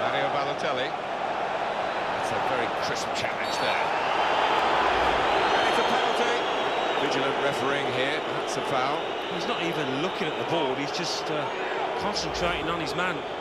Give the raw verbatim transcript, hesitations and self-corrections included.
Mario Balotelli. That's a very crisp challenge there. And it's a penalty. Vigilant refereeing here. That's a foul. He's not even looking at the board. He's just uh, concentrating on his man.